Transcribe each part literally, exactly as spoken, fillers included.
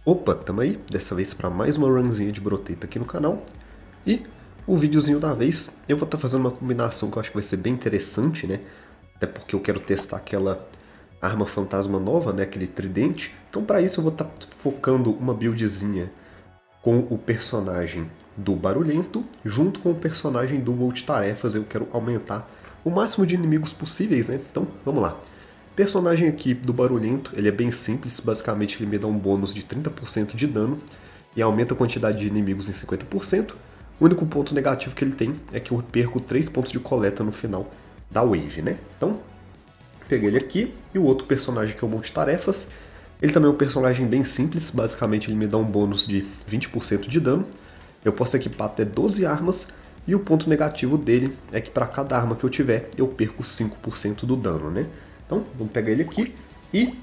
Opa, tamo aí, dessa vez para mais uma runzinha de Brotato aqui no canal. E o videozinho da vez, eu vou estar tá fazendo uma combinação que eu acho que vai ser bem interessante, né? Até porque eu quero testar aquela arma fantasma nova, né? Aquele tridente. Então para isso eu vou estar tá focando uma buildzinha com o personagem do Barulhento, junto com o personagem do Multitarefas. Eu quero aumentar o máximo de inimigos possíveis, né? Então vamos lá. Personagem aqui do Barulhento, ele é bem simples, basicamente ele me dá um bônus de trinta por cento de dano e aumenta a quantidade de inimigos em cinquenta por cento. O único ponto negativo que ele tem é que eu perco três pontos de coleta no final da wave, né? Então, peguei ele aqui, e o outro personagem que é o Multitarefas, ele também é um personagem bem simples, basicamente ele me dá um bônus de vinte por cento de dano. Eu posso equipar até doze armas, e o ponto negativo dele é que para cada arma que eu tiver, eu perco cinco por cento do dano, né? Então, vamos pegar ele aqui e,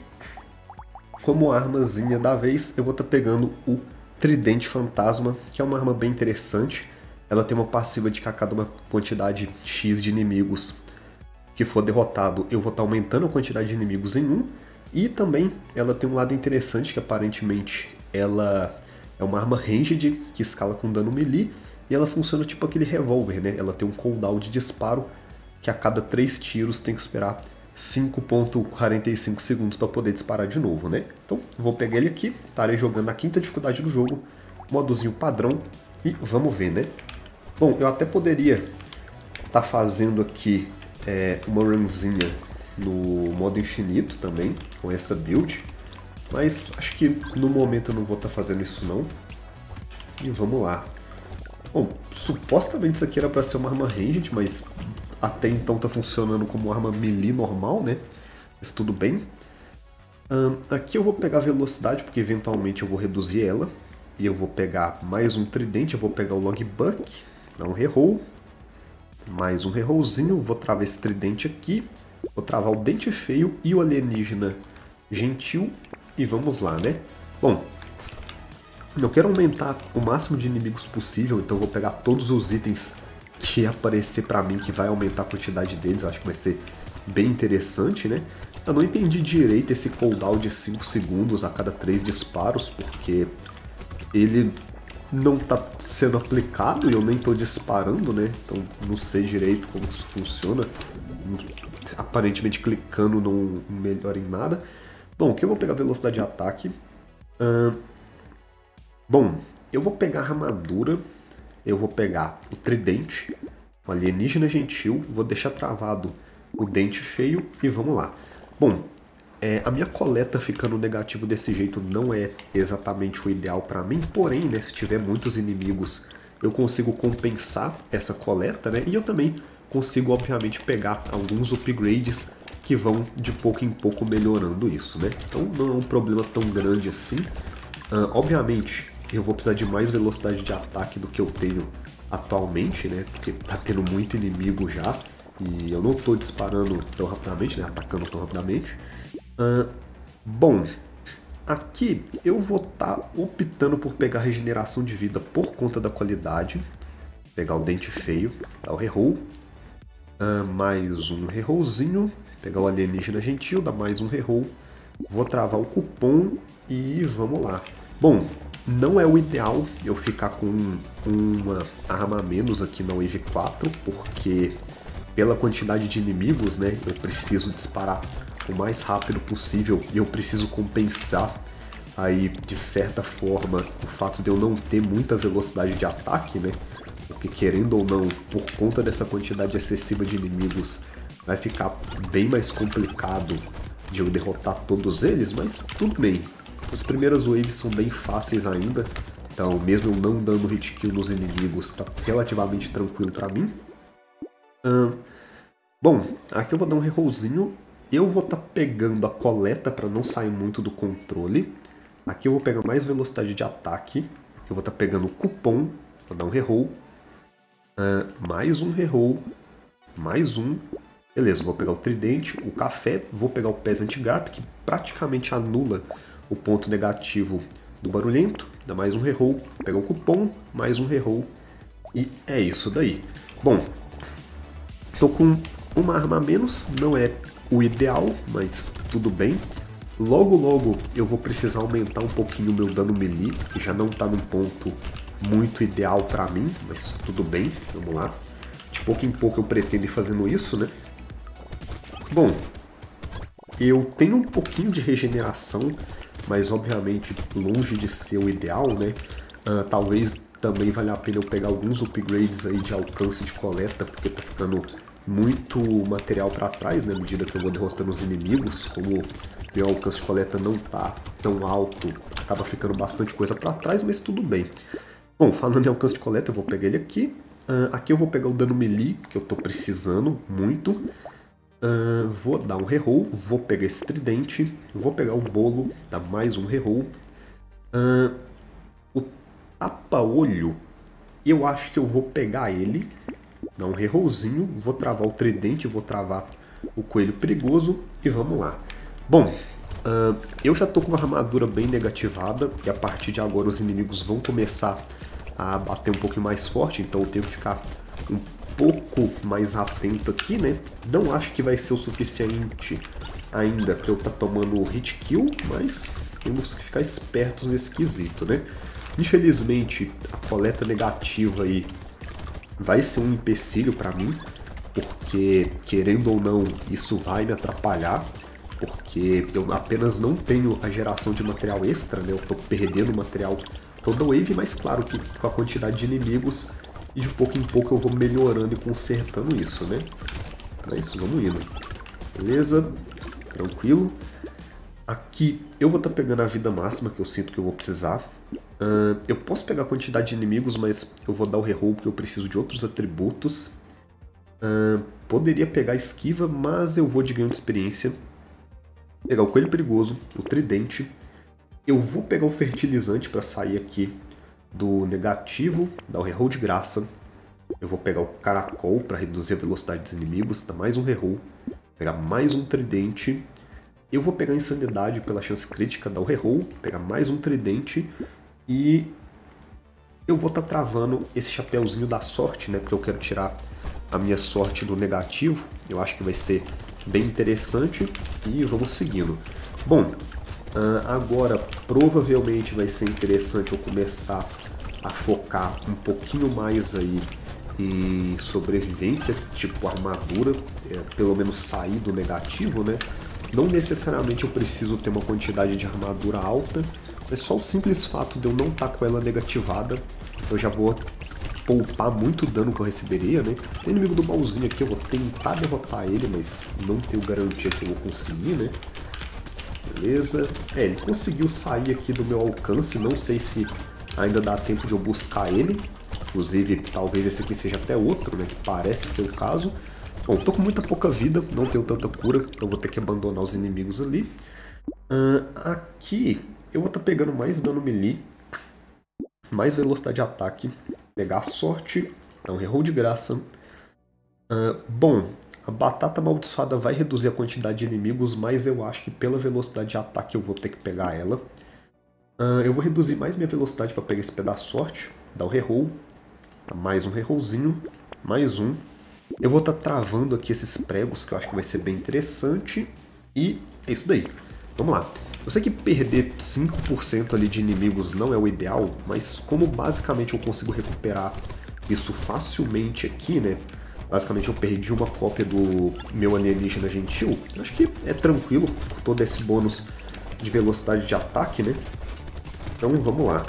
como armazinha da vez, eu vou estar tá pegando o Tridente Fantasma, que é uma arma bem interessante. Ela tem uma passiva de que a cada uma quantidade X de inimigos que for derrotado, eu vou estar tá aumentando a quantidade de inimigos em um. E também ela tem um lado interessante, que aparentemente ela é uma arma ranged, que escala com dano melee, e ela funciona tipo aquele revólver, né? Ela tem um cooldown de disparo, que a cada três tiros tem que esperar cinco vírgula quarenta e cinco segundos para poder disparar de novo, né? Então, vou pegar ele aqui, estarei jogando na quinta dificuldade do jogo, modozinho padrão, e vamos ver, né? Bom, eu até poderia estar tá fazendo aqui é, uma runzinha no modo infinito também, com essa build, mas acho que no momento eu não vou estar tá fazendo isso não. E vamos lá. Bom, supostamente isso aqui era para ser uma arma ranged, mas até então tá funcionando como uma arma melee normal, né? Mas tudo bem. Um, aqui eu vou pegar velocidade, porque eventualmente eu vou reduzir ela. E eu vou pegar mais um tridente, eu vou pegar o logbuck, dar um reroll. Mais um rerollzinho, vou travar esse tridente aqui. Vou travar o dente feio e o alienígena gentil. E vamos lá, né? Bom, eu quero aumentar o máximo de inimigos possível, então eu vou pegar todos os itens que aparecer pra mim, que vai aumentar a quantidade deles. Eu acho que vai ser bem interessante, né? Eu não entendi direito esse cooldown de cinco segundos a cada três disparos, porque ele não tá sendo aplicado e eu nem tô disparando, né? Então não sei direito como isso funciona. Aparentemente clicando não melhora em nada. Bom, aqui eu vou pegar velocidade de ataque. Uh... Bom, eu vou pegar a armadura. Eu vou pegar o tridente, o alienígena gentil, vou deixar travado o dente feio e vamos lá. Bom, é, a minha coleta ficando negativo desse jeito não é exatamente o ideal para mim, porém, né, se tiver muitos inimigos, eu consigo compensar essa coleta, né? E eu também consigo, obviamente, pegar alguns upgrades que vão de pouco em pouco melhorando isso, né? Então não é um problema tão grande assim. Uh, obviamente, eu vou precisar de mais velocidade de ataque do que eu tenho atualmente, né? Porque tá tendo muito inimigo já. E eu não tô disparando tão rapidamente, né? Atacando tão rapidamente. Uh, bom, aqui eu vou estar tá optando por pegar regeneração de vida por conta da qualidade. Pegar o dente feio, dar o reroll. Uh, mais um rerollzinho. Pegar o alienígena gentil, dar mais um reroll. Vou travar o cupom e vamos lá. Bom, não é o ideal eu ficar com uma arma a menos aqui na Wave quatro, porque pela quantidade de inimigos, né, eu preciso disparar o mais rápido possível e eu preciso compensar aí, de certa forma, o fato de eu não ter muita velocidade de ataque, né, porque querendo ou não, por conta dessa quantidade excessiva de inimigos, vai ficar bem mais complicado de eu derrotar todos eles, mas tudo bem. Essas primeiras waves são bem fáceis ainda, então mesmo eu não dando hit kill nos inimigos, está relativamente tranquilo para mim. Hum, bom, aqui eu vou dar um rerollzinho, eu vou estar tá pegando a coleta para não sair muito do controle. Aqui eu vou pegar mais velocidade de ataque, eu vou estar tá pegando o cupom, vou dar um reroll, hum, mais um reroll, mais um. Beleza, vou pegar o tridente, o café, vou pegar o Peasant Garp, que praticamente anula o ponto negativo do Barulhento, dá mais um reroll, pegar o cupom, mais um reroll, e é isso daí. Bom, tô com uma arma a menos, não é o ideal, mas tudo bem. Logo, logo eu vou precisar aumentar um pouquinho o meu dano melee, que já não tá num ponto muito ideal pra mim, mas tudo bem, vamos lá. De pouco em pouco eu pretendo ir fazendo isso, né? Bom, eu tenho um pouquinho de regeneração, mas obviamente longe de ser o ideal, né? Uh, talvez também valha a pena eu pegar alguns upgrades aí de alcance de coleta, porque tá ficando muito material para trás, né? À medida que eu vou derrotando os inimigos, como meu alcance de coleta não tá tão alto, acaba ficando bastante coisa para trás, mas tudo bem. Bom, falando em alcance de coleta, eu vou pegar ele aqui. Uh, aqui eu vou pegar o dano melee, que eu tô precisando muito. Uh, vou dar um reroll, vou pegar esse tridente, vou pegar o bolo, dar mais um reroll. Uh, o tapa-olho, eu acho que eu vou pegar ele, dar um rerollzinho, vou travar o tridente, vou travar o coelho perigoso e vamos lá. Bom, uh, eu já tô com uma armadura bem negativada e a partir de agora os inimigos vão começar a bater um pouquinho mais forte, então eu tenho que ficar um pouco mais atento aqui, né? Não acho que vai ser o suficiente ainda para eu estar tá tomando hit kill, mas temos que ficar espertos nesse quesito, né? Infelizmente, a coleta negativa aí vai ser um empecilho para mim, porque, querendo ou não, isso vai me atrapalhar, porque eu apenas não tenho a geração de material extra, né? Eu tô perdendo material toda wave, mas claro que com a quantidade de inimigos, e de pouco em pouco eu vou melhorando e consertando isso, né? Mas vamos indo. Beleza? Tranquilo. Aqui eu vou estar tá pegando a vida máxima, que eu sinto que eu vou precisar. Uh, eu posso pegar a quantidade de inimigos, mas eu vou dar o reroll porque eu preciso de outros atributos. Uh, poderia pegar a esquiva, mas eu vou de ganho de experiência. Pegar o coelho perigoso, o tridente. Eu vou pegar o fertilizante para sair aqui do negativo, dar o reroll de graça. Eu vou pegar o caracol para reduzir a velocidade dos inimigos, dar mais um reroll. Pegar mais um tridente. Eu vou pegar a insanidade pela chance crítica, dar o reroll, pegar mais um tridente. E eu vou estar tá travando esse chapéuzinho da sorte, né? Porque eu quero tirar a minha sorte do negativo. Eu acho que vai ser bem interessante. E vamos seguindo. Bom, agora provavelmente vai ser interessante eu começar a focar um pouquinho mais aí em sobrevivência, tipo armadura, é, pelo menos sair do negativo, né? Não necessariamente eu preciso ter uma quantidade de armadura alta, mas só o simples fato de eu não estar com ela negativada, eu já vou poupar muito dano que eu receberia, né? Tem inimigo do baúzinho aqui, eu vou tentar derrotar ele, mas não tenho garantia que eu vou conseguir, né? Beleza. É, ele conseguiu sair aqui do meu alcance, não sei se ainda dá tempo de eu buscar ele. Inclusive, talvez esse aqui seja até outro, né? Que parece ser o caso. Bom, tô com muita pouca vida, não tenho tanta cura, então vou ter que abandonar os inimigos ali. Uh, aqui, eu vou estar tá pegando mais dano melee, mais velocidade de ataque, pegar a sorte, dar um reroll de graça. Uh, bom, a batata amaldiçoada vai reduzir a quantidade de inimigos, mas eu acho que pela velocidade de ataque eu vou ter que pegar ela. Uh, eu vou reduzir mais minha velocidade para pegar esse pedaço de sorte, dar o reroll, mais um rerollzinho, mais um. Eu vou estar tá travando aqui esses pregos, que eu acho que vai ser bem interessante. E é isso daí. Vamos lá. Eu sei que perder cinco por cento ali de inimigos não é o ideal, mas como basicamente eu consigo recuperar isso facilmente aqui, né? Basicamente eu perdi uma cópia do meu alienígena gentil. Acho que é tranquilo por todo esse bônus de velocidade de ataque, né? Então vamos lá.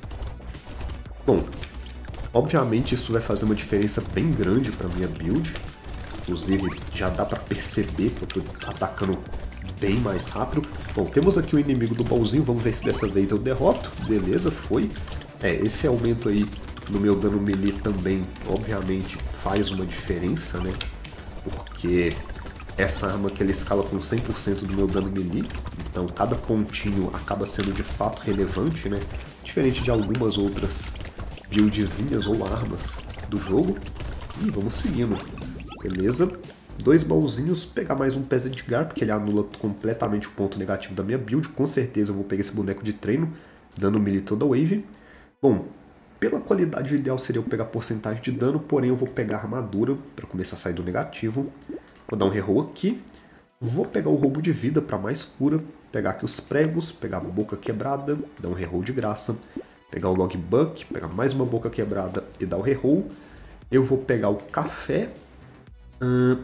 Bom, obviamente isso vai fazer uma diferença bem grande para minha build. Inclusive já dá para perceber que eu estou atacando bem mais rápido. Bom, temos aqui o inimigo do baúzinho, vamos ver se dessa vez eu derroto. Beleza, foi. É, esse aumento aí no meu dano melee também, obviamente, faz uma diferença, né? Porque essa arma aqui ela escala com cem por cento do meu dano melee, então cada pontinho acaba sendo de fato relevante, né? Diferente de algumas outras buildzinhas ou armas do jogo. E vamos seguindo. Beleza. Dois baúzinhos, pegar mais um Peasant Gar, porque ele anula completamente o ponto negativo da minha build. Com certeza eu vou pegar esse boneco de treino, dando melee toda a wave. Bom, pela qualidade o ideal seria eu pegar porcentagem de dano, porém eu vou pegar armadura para começar a sair do negativo. Vou dar um reroll aqui. Vou pegar o roubo de vida para mais cura. pegar aqui os pregos, pegar a boca quebrada, dar um reroll de graça, pegar o logbook, pegar mais uma boca quebrada e dar o reroll. Eu vou pegar o café. Hum...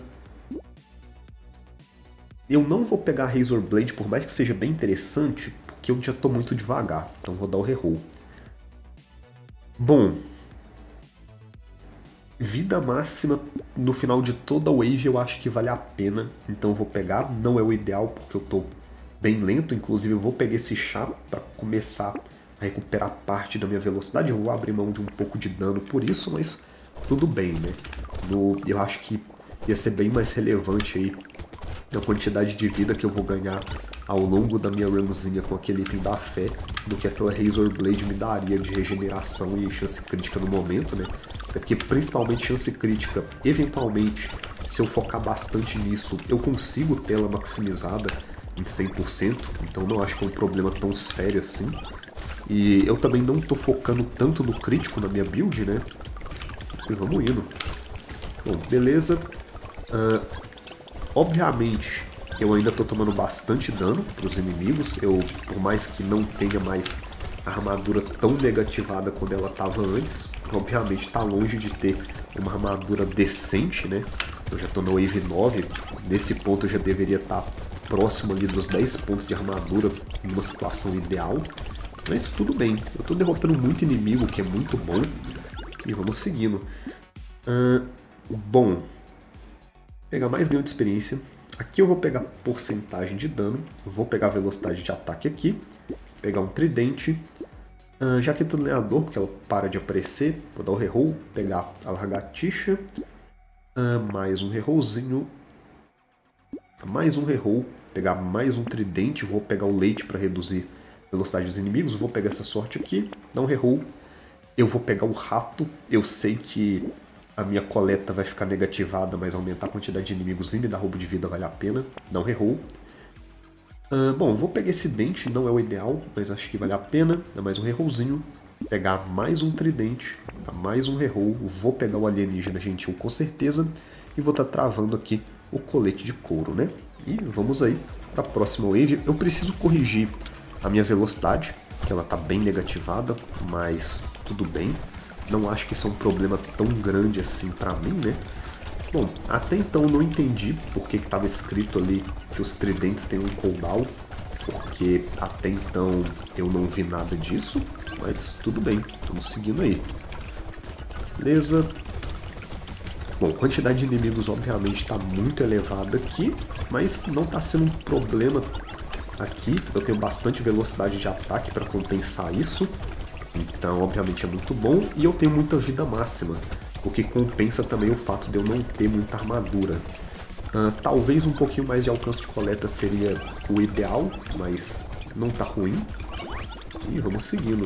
Eu não vou pegar a Razor Blade, por mais que seja bem interessante, porque eu já estou muito devagar, então vou dar o reroll. Bom, vida máxima no final de toda a wave eu acho que vale a pena, então eu vou pegar. Não é o ideal porque eu estou bem lento, inclusive eu vou pegar esse chá para começar a recuperar parte da minha velocidade. Eu vou abrir mão de um pouco de dano por isso, mas tudo bem, né? No, eu acho que ia ser bem mais relevante aí a quantidade de vida que eu vou ganhar ao longo da minha runzinha com aquele item da fé do que aquela Razor Blade me daria de regeneração e chance crítica no momento, né? É porque principalmente chance crítica, eventualmente, se eu focar bastante nisso, eu consigo tê-la maximizada em cem por cento, então não acho que é um problema tão sério assim. E eu também não tô focando tanto no crítico na minha build, né? E vamos indo. Bom, beleza. Uh, Obviamente, eu ainda estou tomando bastante dano para os inimigos. Eu, por mais que não tenha mais a armadura tão negativada quando ela estava antes, obviamente está longe de ter uma armadura decente, né? Eu já estou na wave nove, nesse ponto eu já deveria estar próximo ali dos dez pontos de armadura em uma situação ideal. Mas tudo bem, eu estou derrotando muito inimigo, que é muito bom. E vamos seguindo. Uh, bom... Pegar mais ganho de experiência. Aqui eu vou pegar porcentagem de dano. Vou pegar velocidade de ataque aqui. Pegar um tridente. Uh, jaqueta do lenhador, porque ela para de aparecer. Vou dar o reroll. Pegar a lagartixa. Uh, mais um rerollzinho. Mais um reroll. Pegar mais um tridente. Vou pegar o leite para reduzir a velocidade dos inimigos. Vou pegar essa sorte aqui. Dar um reroll. Eu vou pegar o rato. Eu sei que a minha coleta vai ficar negativada, mas aumentar a quantidade de inimigos e me dar roubo de vida vale a pena. Dá um reroll. Uh, bom, vou pegar esse dente, não é o ideal, mas acho que vale a pena. Dá mais um rerollzinho. Pegar mais um tridente. Dá mais um reroll. Vou pegar o alienígena gentil com certeza. E vou estar tá travando aqui o colete de couro, né? E vamos aí para a próxima wave. Eu preciso corrigir a minha velocidade, que ela está bem negativada, mas tudo bem. Não acho que isso é um problema tão grande assim pra mim, né? Bom, até então eu não entendi por que estava escrito ali que os tridentes têm um cooldown, porque até então eu não vi nada disso, mas tudo bem, estamos seguindo aí. Beleza. Bom, a quantidade de inimigos obviamente está muito elevada aqui, mas não está sendo um problema aqui. Eu tenho bastante velocidade de ataque para compensar isso. Então, obviamente, é muito bom. E eu tenho muita vida máxima, o que compensa também o fato de eu não ter muita armadura. Uh, talvez um pouquinho mais de alcance de coleta seria o ideal, mas não tá ruim. E vamos seguindo.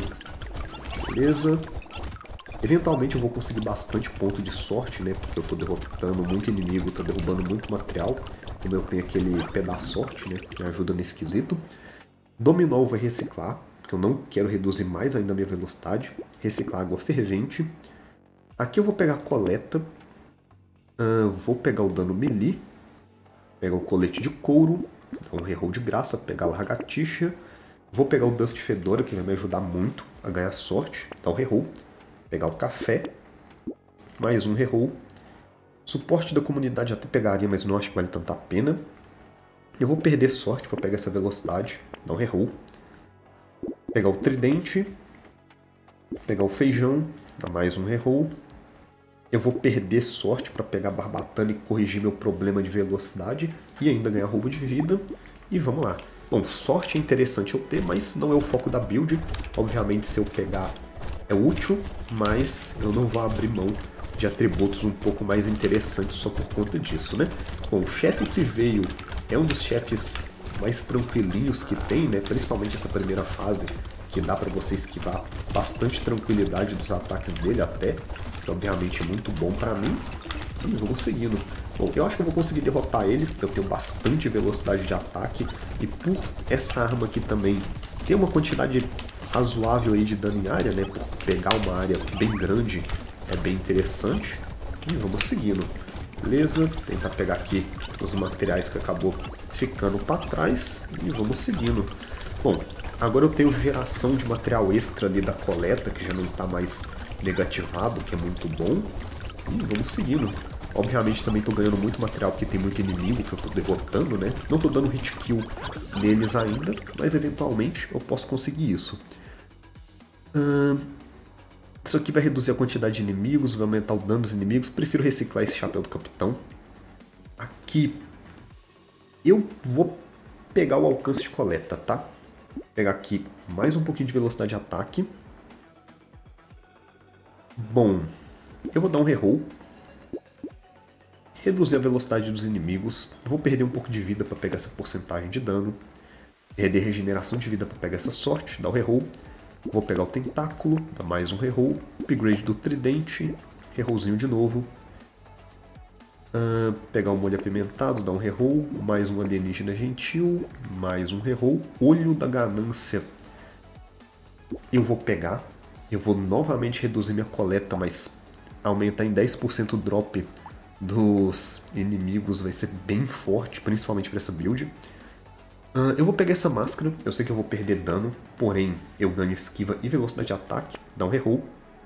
Beleza. Eventualmente eu vou conseguir bastante ponto de sorte, né? Porque eu tô derrotando muito inimigo, tô derrubando muito material. Como eu tenho aquele pé da sorte, né? Me ajuda nesse quesito. Dominó vai reciclar, porque eu não quero reduzir mais ainda a minha velocidade. Reciclar água fervente. Aqui eu vou pegar a coleta. Uh, vou pegar o dano melee. Pegar o colete de couro. Dar um reroll de graça. Pegar a lagartixa. Vou pegar o Dust Fedora, que vai me ajudar muito a ganhar sorte. Dar um reroll. Pegar o café. Mais um reroll. Suporte da comunidade até pegaria, mas não acho que vale tanta pena. Eu vou perder sorte para pegar essa velocidade. Dar um reroll. Pegar o tridente. Pegar o feijão. Dar mais um reroll. Eu vou perder sorte para pegar a barbatana e corrigir meu problema de velocidade. E ainda ganhar roubo de vida. E vamos lá. Bom, sorte é interessante eu ter, mas não é o foco da build. Obviamente, se eu pegar é útil, mas eu não vou abrir mão de atributos um pouco mais interessantes só por conta disso, né? Bom, o chefe que veio é um dos chefes mais tranquilinhos que tem, né? Principalmente essa primeira fase, que dá pra você esquivar bastante tranquilidade dos ataques dele até, que obviamente é muito bom pra mim. E vamos seguindo. Bom, eu acho que eu vou conseguir derrotar ele, eu tenho bastante velocidade de ataque, e por essa arma aqui também ter uma quantidade razoável aí de dano em área, né? Por pegar uma área bem grande, é bem interessante. E vamos seguindo. Beleza, tentar pegar aqui os materiais que acabou ficando para trás e vamos seguindo. Bom, agora eu tenho geração de material extra ali da coleta, que já não está mais negativado, que é muito bom. E vamos seguindo. Obviamente também estou ganhando muito material porque tem muito inimigo que eu estou derrotando, né? Não estou dando hit kill neles ainda, mas eventualmente eu posso conseguir isso. Hum, isso aqui vai reduzir a quantidade de inimigos, vai aumentar o dano dos inimigos. Prefiro reciclar esse chapéu do capitão. Aqui eu vou pegar o alcance de coleta, tá? Vou pegar aqui mais um pouquinho de velocidade de ataque. Bom, eu vou dar um reroll. Reduzir a velocidade dos inimigos. Vou perder um pouco de vida para pegar essa porcentagem de dano. Perder regeneração de vida para pegar essa sorte, dar o reroll. Vou pegar o tentáculo, dar mais um reroll. Upgrade do tridente, rerollzinho de novo. Uh, pegar o molho apimentado, dar um reroll. Mais um alienígena gentil, mais um reroll. Olho da ganância. Eu vou pegar. Eu vou novamente reduzir minha coleta, mas aumentar em dez por cento o drop dos inimigos vai ser bem forte, principalmente para essa build. Uh, eu vou pegar essa máscara, eu sei que eu vou perder dano, porém eu ganho esquiva e velocidade de ataque, dá um reroll.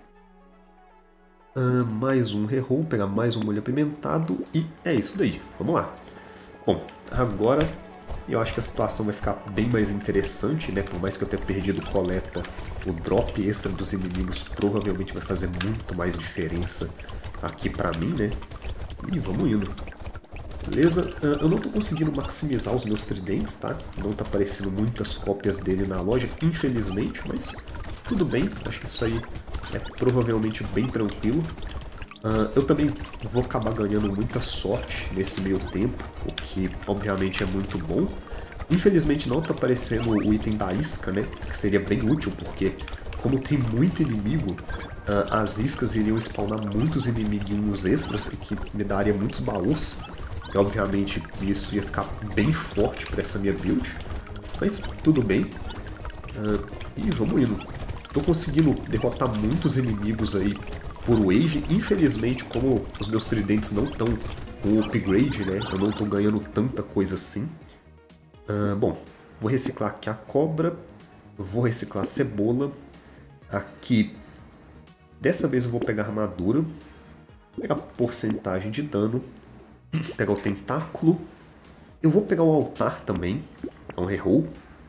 Uh, mais um reroll, pegar mais um molho apimentado e é isso daí, vamos lá. Bom, agora eu acho que a situação vai ficar bem mais interessante, né? Por mais que eu tenha perdido coleta, o drop extra dos inimigos provavelmente vai fazer muito mais diferença aqui pra mim, né? E vamos indo. Beleza? Eu não estou conseguindo maximizar os meus tridentes, tá? Não está aparecendo muitas cópias dele na loja, infelizmente, mas tudo bem. Acho que isso aí é provavelmente bem tranquilo. Uh, eu também vou acabar ganhando muita sorte nesse meio tempo, o que obviamente é muito bom. Infelizmente não está aparecendo o item da isca, né? Que seria bem útil, porque como tem muito inimigo, uh, as iscas iriam spawnar muitos inimiguinhos extras, que me daria muitos baús. E obviamente isso ia ficar bem forte para essa minha build, mas tudo bem. Uh, e vamos indo. Estou conseguindo derrotar muitos inimigos aí por wave. Infelizmente, como os meus tridentes não estão com upgrade, né? Eu não estou ganhando tanta coisa assim. Uh, bom, vou reciclar aqui a cobra. Vou reciclar a cebola. Aqui, dessa vez eu vou pegar a armadura. Vou pegar porcentagem de dano. Pegar o tentáculo. Eu vou pegar o altar também. Dar um reroll.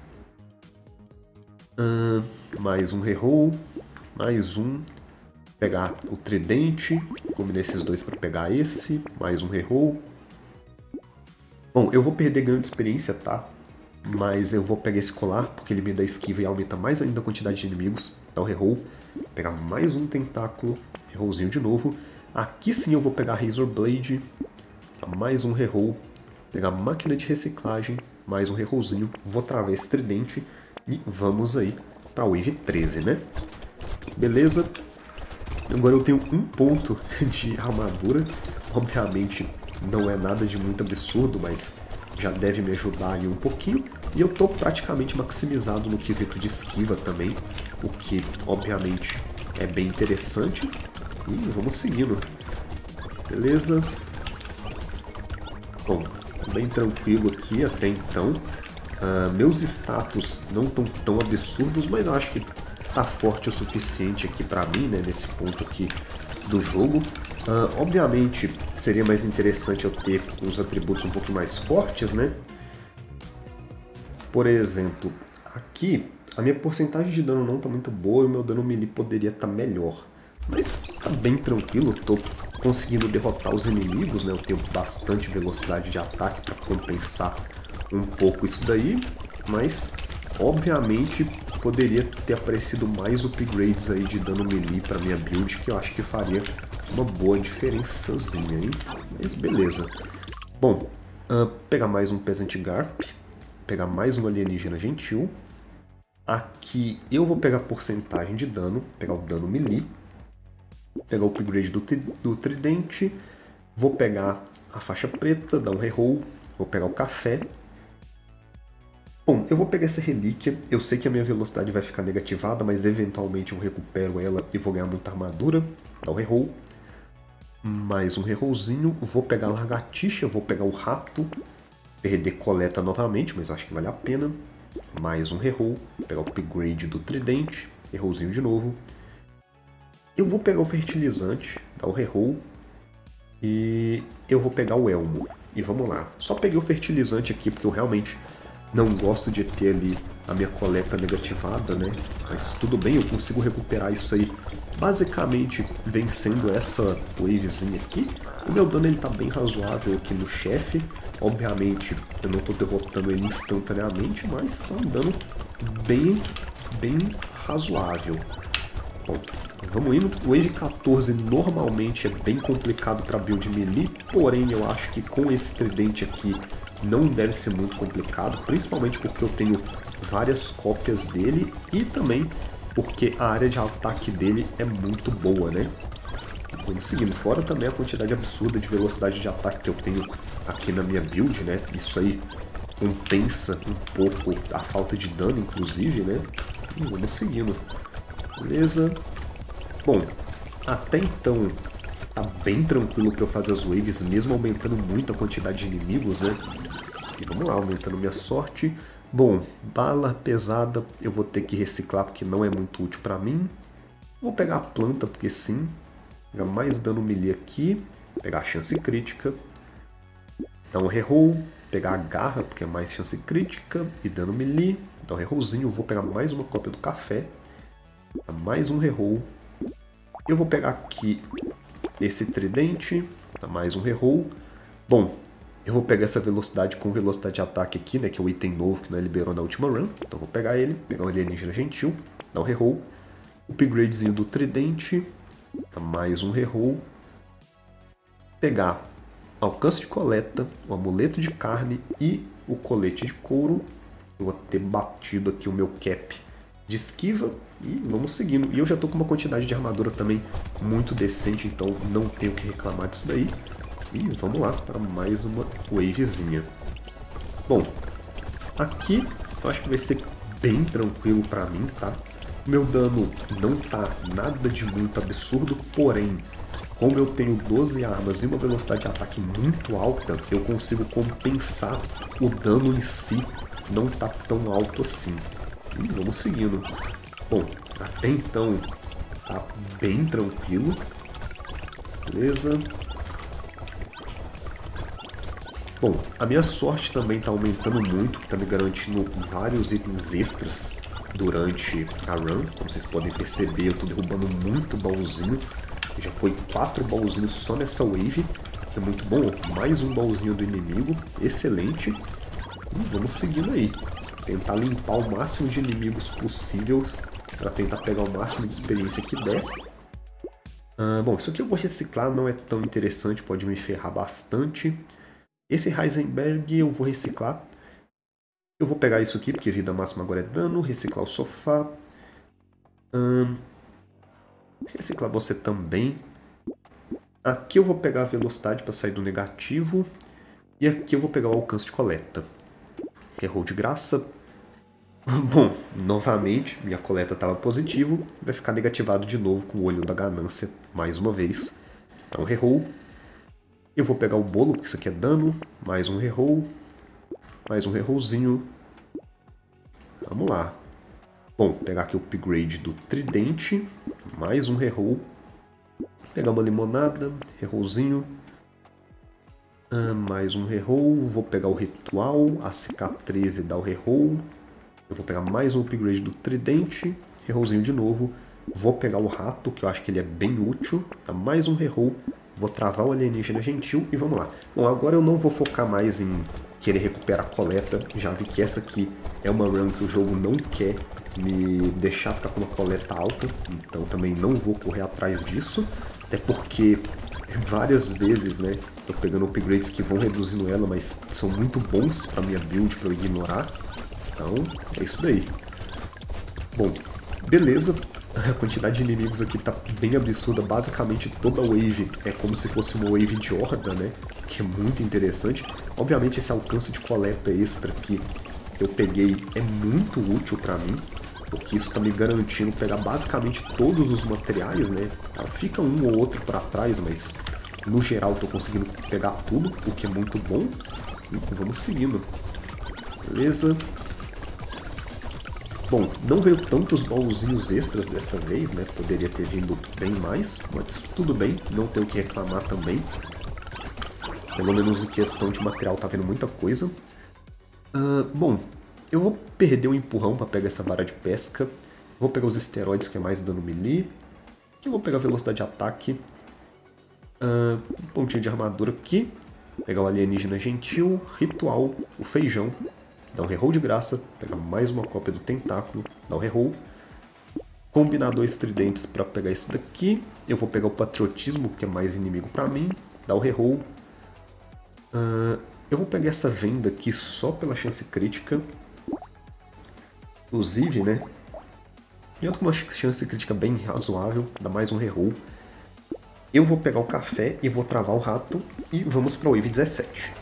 Uh, mais um reroll. Mais um. Pegar o tridente. Combinei esses dois para pegar esse. Mais um reroll. Bom, eu vou perder ganho de experiência, tá? Mas eu vou pegar esse colar, porque ele me dá esquiva e aumenta mais ainda a quantidade de inimigos. Dá um reroll. Pegar mais um tentáculo. Rerollzinho de novo. Aqui sim eu vou pegar a Razor Blade. Mais um reroll, pegar máquina de reciclagem, mais um rerollzinho, vou travar esse tridente e vamos aí para a Wave treze, né? Beleza, agora eu tenho um ponto de armadura, obviamente não é nada de muito absurdo, mas já deve me ajudar aí um pouquinho, e eu tô praticamente maximizado no quesito de esquiva também, o que obviamente é bem interessante, e vamos seguindo, beleza? Bom, bem tranquilo aqui até então. Uh, meus status não estão tão absurdos, mas eu acho que tá forte o suficiente aqui pra mim, né, nesse ponto aqui do jogo. Uh, obviamente, seria mais interessante eu ter uns atributos um pouco mais fortes, né? Por exemplo, aqui a minha porcentagem de dano não tá muito boa e o meu dano melee poderia estar tá melhor. Mas tá bem tranquilo, tô conseguindo derrotar os inimigos, né? Eu tenho bastante velocidade de ataque para compensar um pouco isso daí, mas obviamente poderia ter aparecido mais upgrades aí de dano melee para minha build, que eu acho que faria uma boa diferençazinha, hein? Mas beleza. Bom, uh, pegar mais um Peasant Garp, pegar mais um alienígena gentil. Aqui eu vou pegar porcentagem de dano, pegar o dano melee. Pegar o upgrade do, do tridente, vou pegar a faixa preta, dar um reroll, vou pegar o café. Bom, eu vou pegar essa relíquia, eu sei que a minha velocidade vai ficar negativada, mas eventualmente eu recupero ela e vou ganhar muita armadura, dar um reroll. Mais um rerollzinho. Vou pegar a lagartixa, vou pegar o rato. Perder coleta novamente, mas eu acho que vale a pena. Mais um reroll. Pegar o upgrade do tridente. Rerollzinho de novo. Eu vou pegar o fertilizante, dar o reroll. E eu vou pegar o elmo. E vamos lá. Só peguei o fertilizante aqui porque eu realmente não gosto de ter ali a minha coleta negativada, né? Mas tudo bem, eu consigo recuperar isso aí basicamente vencendo essa wavezinha aqui. O meu dano ele tá bem razoável aqui no chefe. Obviamente eu não tô derrotando ele instantaneamente, mas tá um dano bem, bem razoável. Bom, vamos indo. O Wave quatorze normalmente é bem complicado para build melee, porém eu acho que com esse tridente aqui não deve ser muito complicado, principalmente porque eu tenho várias cópias dele e também porque a área de ataque dele é muito boa, né? Vamos seguindo. Fora também a quantidade absurda de velocidade de ataque que eu tenho aqui na minha build, né? Isso aí compensa um pouco a falta de dano, inclusive, né? E vamos seguindo. Beleza. Bom, até então tá bem tranquilo para eu fazer as waves, mesmo aumentando muito a quantidade de inimigos, né? E vamos lá, aumentando minha sorte. Bom, bala pesada eu vou ter que reciclar porque não é muito útil para mim. Vou pegar a planta porque sim. Pegar mais dano melee aqui. Pegar a chance crítica. Dar um reroll. Pegar a garra porque é mais chance crítica. E dano melee. Dar um rerollzinho. Vou pegar mais uma cópia do café. Dar mais um reroll. Eu vou pegar aqui esse tridente. Dar mais um reroll. Bom, eu vou pegar essa velocidade com velocidade de ataque aqui, né? Que é o item novo que nós liberou na última run. Então vou pegar ele, pegar o alienígena gentil, dar um reroll. Upgradezinho do tridente, mais um reroll. Pegar alcance de coleta, o amuleto de carne e o colete de couro. Eu vou ter batido aqui o meu cap de esquiva e vamos seguindo. E eu já tô com uma quantidade de armadura também muito decente, então não tenho que reclamar disso daí. E vamos lá para mais uma wavezinha. Bom, aqui eu acho que vai ser bem tranquilo para mim, tá? Meu dano não tá nada de muito absurdo, porém, como eu tenho doze armas e uma velocidade de ataque muito alta, eu consigo compensar o dano em si, não tá tão alto assim. E vamos seguindo. Bom, até então tá bem tranquilo. Beleza. Bom, a minha sorte também está aumentando muito, que está me garantindo vários itens extras durante a run. Como vocês podem perceber, eu estou derrubando muito baúzinho. Já foi quatro baúzinhos só nessa wave, é muito bom. Mais um baúzinho do inimigo, excelente. E vamos seguindo aí. Tentar limpar o máximo de inimigos possível para tentar pegar o máximo de experiência que der. Ah, bom, isso aqui eu vou reciclar, não é tão interessante, pode me ferrar bastante. Esse Heisenberg eu vou reciclar. Eu vou pegar isso aqui, porque vida máxima agora é dano. Reciclar o sofá. Hum, reciclar você também. Aqui eu vou pegar a velocidade para sair do negativo. E aqui eu vou pegar o alcance de coleta. Reroll de graça. Bom, novamente, minha coleta estava positivo. Vai ficar negativado de novo com o olho da ganância, mais uma vez. Então, reroll. Eu vou pegar o bolo, porque isso aqui é dano. Mais um reroll. Mais um rerollzinho. Vamos lá. Bom, pegar aqui o upgrade do tridente. Mais um reroll. Pegar uma limonada. Rerollzinho. Ah, mais um reroll. Vou pegar o ritual. A C K treze dá o reroll. Eu vou pegar mais um upgrade do tridente. Rerollzinho de novo. Vou pegar o rato, que eu acho que ele é bem útil. Tá, mais um reroll. Vou travar o alienígena gentil e vamos lá. Bom, agora eu não vou focar mais em querer recuperar a coleta. Já vi que essa aqui é uma run que o jogo não quer me deixar ficar com uma coleta alta. Então também não vou correr atrás disso. Até porque várias vezes, né, tô pegando upgrades que vão reduzindo ela, mas são muito bons pra minha build, pra eu ignorar. Então, é isso daí. Bom, beleza. A quantidade de inimigos aqui tá bem absurda. Basicamente toda wave é como se fosse uma wave de horda, né? Que é muito interessante. Obviamente esse alcance de coleta extra que eu peguei é muito útil pra mim, porque isso tá me garantindo pegar basicamente todos os materiais, né? Fica um ou outro pra trás, mas no geral tô conseguindo pegar tudo, o que é muito bom. E vamos seguindo. Beleza. Bom, não veio tantos baúzinhos extras dessa vez, né? Poderia ter vindo bem mais, mas tudo bem, não tenho o que reclamar também. Pelo menos em questão de material tá vendo muita coisa. Uh, bom, eu vou perder o empurrão para pegar essa vara de pesca. Vou pegar os esteroides, que é mais dano melee. Aqui eu vou pegar a velocidade de ataque. Uh, um pontinho de armadura aqui. Pegar o alienígena gentil, ritual, o feijão. Dá um reroll de graça, pegar mais uma cópia do tentáculo, dá um reroll. Combinar dois tridentes para pegar esse daqui. Eu vou pegar o patriotismo, que é mais inimigo para mim, dá o reroll. Uh, eu vou pegar essa venda aqui só pela chance crítica. Inclusive, né? Eu tô com uma chance crítica bem razoável, dá mais um reroll. Eu vou pegar o café e vou travar o rato e vamos para o Wave dezessete.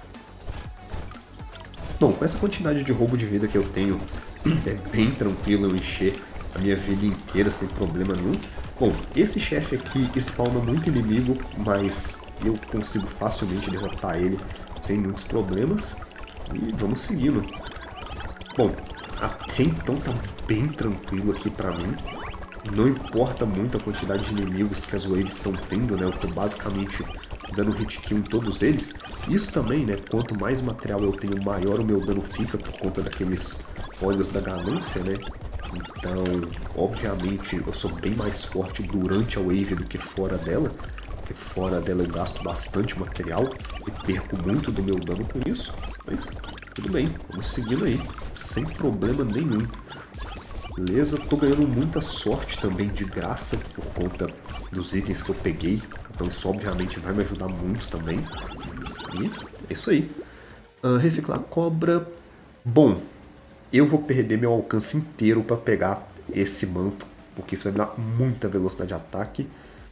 Bom, com essa quantidade de roubo de vida que eu tenho, é bem tranquilo eu encher a minha vida inteira sem problema nenhum. Bom, esse chefe aqui spawna muito inimigo, mas eu consigo facilmente derrotar ele sem muitos problemas. E vamos seguindo. Bom, até então tá bem tranquilo aqui pra mim. Não importa muito a quantidade de inimigos que as waves estão tendo, né? Eu tô basicamente dando hit kill em todos eles. Isso também, né? Quanto mais material eu tenho, maior o meu dano fica por conta daqueles olhos da ganância, né? Então, obviamente, eu sou bem mais forte durante a wave do que fora dela. Porque fora dela eu gasto bastante material e perco muito do meu dano com isso. Mas tudo bem, vamos seguindo aí, sem problema nenhum. Beleza, tô ganhando muita sorte também de graça por conta dos itens que eu peguei. Então isso obviamente vai me ajudar muito também. E é isso aí. Uh, reciclar cobra. Bom, eu vou perder meu alcance inteiro para pegar esse manto, porque isso vai me dar muita velocidade de ataque.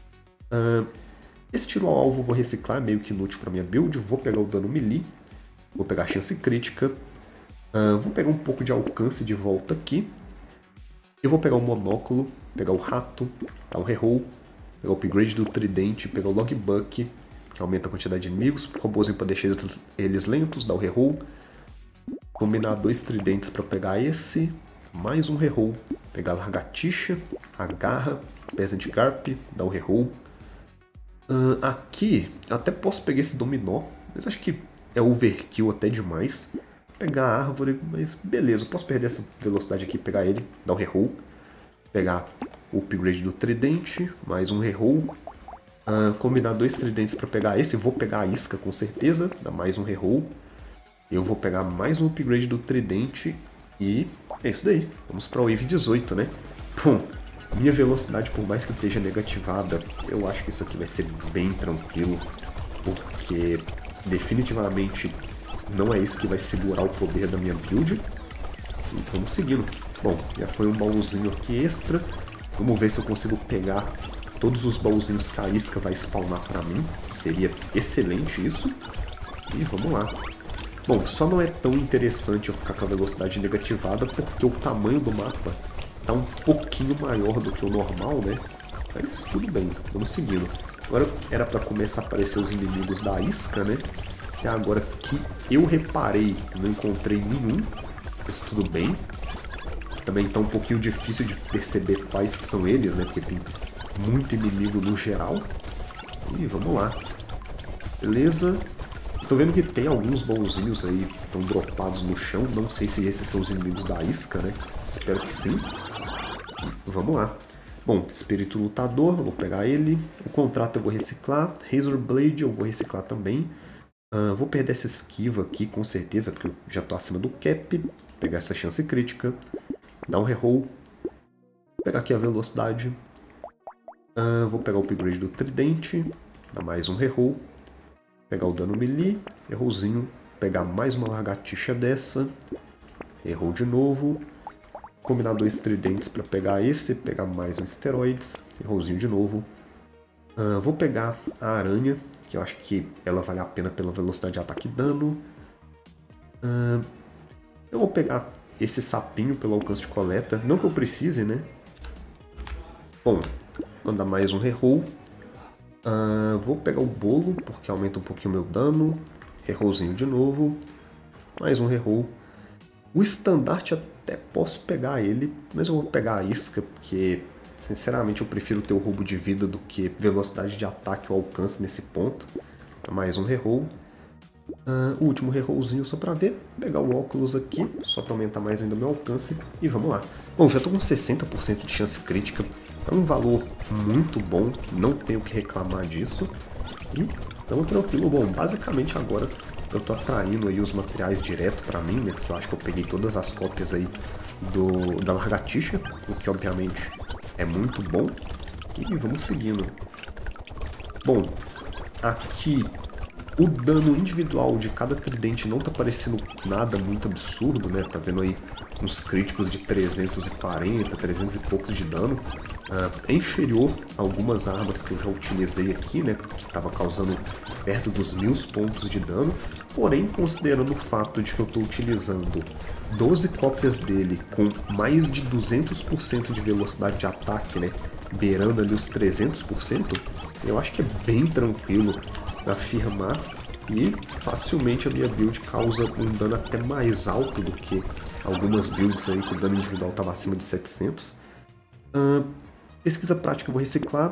Uh, esse tiro ao alvo eu vou reciclar, meio que inútil para minha build. Vou pegar o dano melee. Vou pegar a chance crítica. Uh, vou pegar um pouco de alcance de volta aqui. Eu vou pegar o monóculo, pegar o rato, dar um reroll, pegar o upgrade do tridente, pegar o logbuck, que aumenta a quantidade de inimigos, robôzinho para deixar eles lentos, dar o reroll, combinar dois tridentes para pegar esse, mais um reroll, pegar a largatixa, a garra, peasant garp, dar o reroll. Uh, aqui, eu até posso pegar esse dominó, mas acho que é overkill até demais. Pegar a árvore, mas beleza, eu posso perder essa velocidade aqui, pegar ele, dar um reroll, pegar o upgrade do tridente, mais um reroll, uh, combinar dois tridentes para pegar esse, vou pegar a isca com certeza, dar mais um reroll, eu vou pegar mais um upgrade do tridente e é isso daí, vamos para o Wave dezoito, né? Bom, minha velocidade, por mais que esteja negativada, eu acho que isso aqui vai ser bem tranquilo, porque definitivamente não é isso que vai segurar o poder da minha build. E vamos seguindo. Bom, já foi um baúzinho aqui extra. Vamos ver se eu consigo pegar todos os baúzinhos que a isca vai spawnar pra mim. Seria excelente isso. E vamos lá. Bom, só não é tão interessante eu ficar com a velocidade negativada porque o tamanho do mapa tá um pouquinho maior do que o normal, né? Mas tudo bem, vamos seguindo. Agora era pra começar a aparecer os inimigos da isca, né? Até agora que eu reparei, não encontrei nenhum, mas tudo bem. Também tá um pouquinho difícil de perceber quais que são eles, né? Porque tem muito inimigo no geral. E vamos lá. Beleza. Tô vendo que tem alguns baúzinhos aí que estão dropados no chão. Não sei se esses são os inimigos da isca, né? Espero que sim. E vamos lá. Bom, espírito lutador, vou pegar ele. O contrato eu vou reciclar. Razor Blade eu vou reciclar também. Uh, vou perder essa esquiva aqui com certeza, porque eu já tô acima do cap. Pegar essa chance crítica. Dar um reroll. Pegar aqui a velocidade. Uh, vou pegar o upgrade do tridente. Dar mais um reroll. Pegar o dano melee. Rerollzinho. Pegar mais uma largatixa dessa. Reroll de novo. Combinar dois tridentes para pegar esse. Pegar mais um esteroides. Rerollzinho de novo. Uh, vou pegar a aranha, que eu acho que ela vale a pena pela velocidade de ataque e dano. Uh, eu vou pegar esse sapinho pelo alcance de coleta. Não que eu precise, né? Bom, mandar mais um reroll. Uh, vou pegar o bolo, porque aumenta um pouquinho o meu dano. Rerollzinho de novo. Mais um reroll. O estandarte até posso pegar ele, mas eu vou pegar a isca, porque sinceramente eu prefiro ter o roubo de vida do que velocidade de ataque ou alcance nesse ponto. Mais um reroll. Uh, o último rerollzinho só pra ver. Pegar o óculos aqui, só pra aumentar mais ainda o meu alcance. E vamos lá. Bom, já tô com sessenta por cento de chance crítica. É um valor muito bom, não tenho o que reclamar disso. E estamos tranquilo. Bom, basicamente agora eu tô atraindo aí os materiais direto pra mim, né? Porque eu acho que eu peguei todas as cópias aí do, da Largatixa, o que obviamente é muito bom. E vamos seguindo. Bom, aqui o dano individual de cada tridente não tá parecendo nada muito absurdo, né? Tá vendo aí uns críticos de trezentos e quarenta, trezentos e poucos de dano. Uh, é inferior a algumas armas que eu já utilizei aqui, né? Que estava causando perto dos mil pontos de dano. Porém, considerando o fato de que eu estou utilizando doze cópias dele com mais de duzentos por cento de velocidade de ataque, né? Beirando ali os trezentos por cento, eu acho que é bem tranquilo afirmar e facilmente a minha build causa um dano até mais alto do que algumas builds aí que o dano individual estava acima de setecentos. Uh, pesquisa prática eu vou reciclar.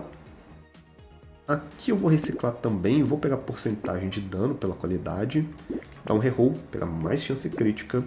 Aqui eu vou reciclar também, vou pegar porcentagem de dano pela qualidade, dar um reroll, pegar mais chance crítica,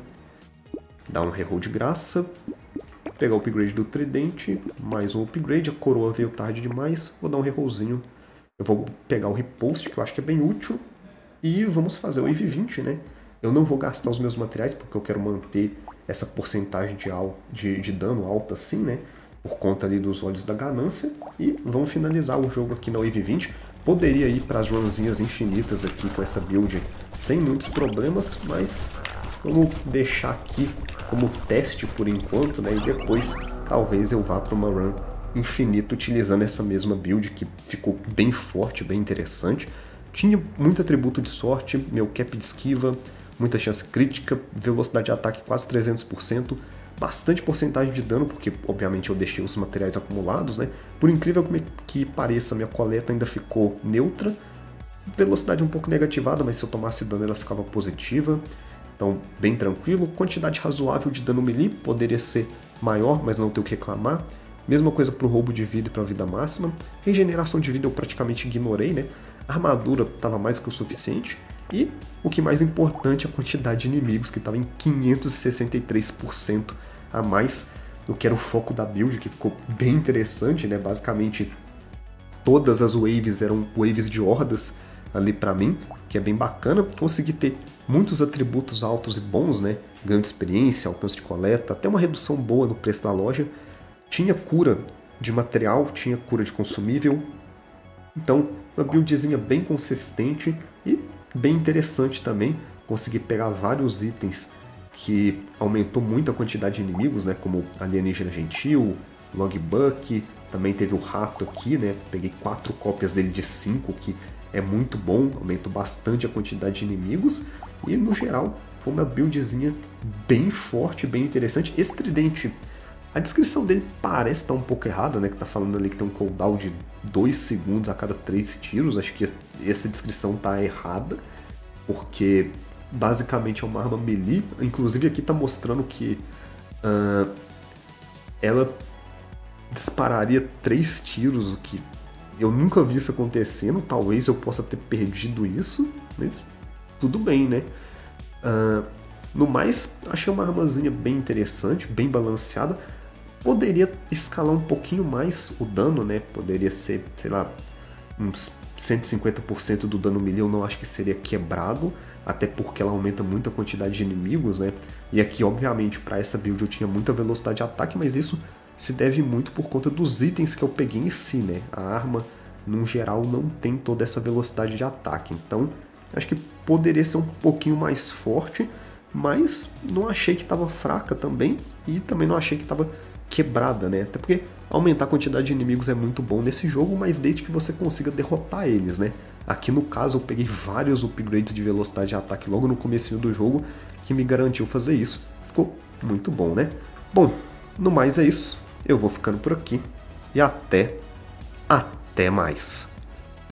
dar um reroll de graça, pegar o upgrade do tridente, mais um upgrade, a coroa veio tarde demais, vou dar um rerollzinho. Eu vou pegar o repost, que eu acho que é bem útil, e vamos fazer o wave vinte, né? Eu não vou gastar os meus materiais, porque eu quero manter essa porcentagem de, de, de dano alta assim, né? Por conta ali dos olhos da ganância. E vamos finalizar o jogo aqui na wave vinte. Poderia ir para as runzinhas infinitas aqui com essa build sem muitos problemas, mas vamos deixar aqui como teste por enquanto, né? E depois talvez eu vá para uma run infinita utilizando essa mesma build que ficou bem forte, bem interessante. Tinha muito atributo de sorte, meu cap de esquiva, muita chance crítica, velocidade de ataque quase trezentos por cento, bastante porcentagem de dano, porque obviamente eu deixei os materiais acumulados, né? Por incrível que pareça, minha coleta ainda ficou neutra, velocidade um pouco negativada, mas se eu tomasse dano ela ficava positiva, então bem tranquilo. Quantidade razoável de dano melee, poderia ser maior, mas não tenho o que reclamar. Mesma coisa para o roubo de vida e para a vida máxima. Regeneração de vida eu praticamente ignorei, né? A armadura estava mais que o suficiente. E o que mais importante, a quantidade de inimigos, que estava em quinhentos e sessenta e três por cento a mais do que era o foco da build, que ficou bem interessante, né? Basicamente, todas as waves eram waves de hordas ali para mim, que é bem bacana. Consegui ter muitos atributos altos e bons, né? Ganho de experiência, alcance de coleta, até uma redução boa no preço da loja. Tinha cura de material, tinha cura de consumível. Então, uma buildzinha bem consistente e bem interessante também. Consegui pegar vários itens que aumentou muito a quantidade de inimigos, né? Como Alienígena Gentil, Logbuck, também teve o Rato aqui, né? Peguei quatro cópias dele de cinco, que é muito bom, aumentou bastante a quantidade de inimigos. E, no geral, foi uma buildzinha bem forte, bem interessante. Esse tridente, a descrição dele parece estar um pouco errada, né? Que tá falando ali que tem um cooldown de dois segundos a cada três tiros. Acho que essa descrição tá errada, porque basicamente é uma arma melee. Inclusive aqui tá mostrando que uh, ela dispararia três tiros, o que eu nunca vi isso acontecendo. Talvez eu possa ter perdido isso, mas tudo bem, né? Uh, no mais, achei uma armazinha bem interessante, bem balanceada. Poderia escalar um pouquinho mais o dano, né? Poderia ser, sei lá, uns cento e cinquenta por cento do dano melee. Eu não acho que seria quebrado, até porque ela aumenta muito a quantidade de inimigos, né? E aqui, obviamente, para essa build eu tinha muita velocidade de ataque, mas isso se deve muito por conta dos itens que eu peguei em si, né? A arma, no geral, não tem toda essa velocidade de ataque. Então, acho que poderia ser um pouquinho mais forte, mas não achei que estava fraca também, e também não achei que estava quebrada, né? Até porque aumentar a quantidade de inimigos é muito bom nesse jogo, mas desde que você consiga derrotar eles, né? Aqui no caso eu peguei vários upgrades de velocidade de ataque logo no comecinho do jogo, que me garantiu fazer isso. Ficou muito bom, né? Bom, no mais é isso. Eu vou ficando por aqui e até, até mais.